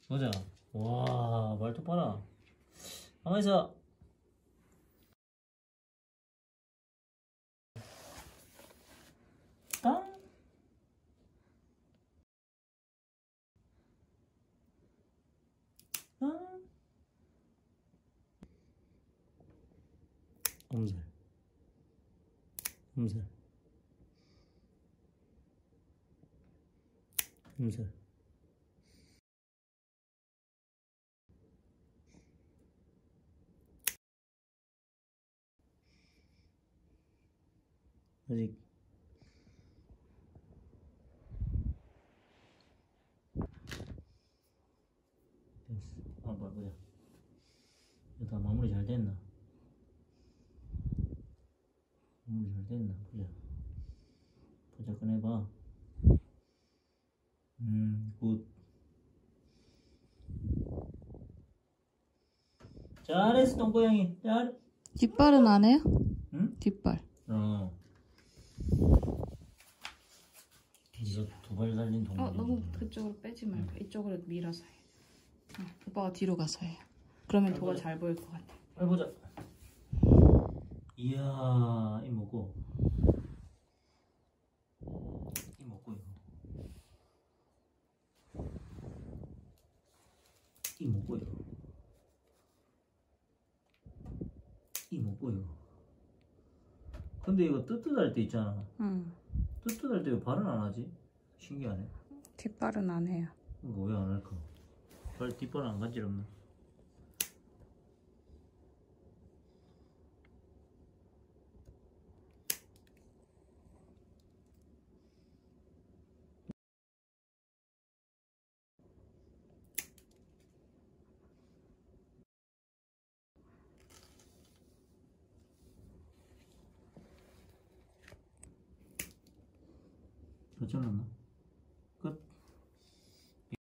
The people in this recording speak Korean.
보자. 와, 말톱 봐라. 가만있어. 땅. 땅. 엄살. 엄살. 엄살. 아직 됐어. 보자. 이거 다 마무리 잘 됐나? 마무리 잘 됐나? 보자. 꺼내봐. 굿. 잘했어, 똥고양이. 잘. 뒷발은 안 해요? 응? 뒷발. 이거 두 발 달린 동물. 너무 그쪽으로 빼지 말고 이쪽으로 밀어서 해. 오빠가 뒤로 가서 해. 그러면 도가 잘 보일 것 같아. 해보자. 이야, 이 뭐고? 이 뭐고 이거? 이 뭐고 이거? 이 뭐고 이거? 근데 이거 뜨뜻할 때 있잖아. 응. 뜨뜻할 때 왜 발은 안 하지? 신기하네. 뒷발은 안 해요. 이거 왜 안 할까? 발 뒷발 안 간지럽나? 더 잘랐나?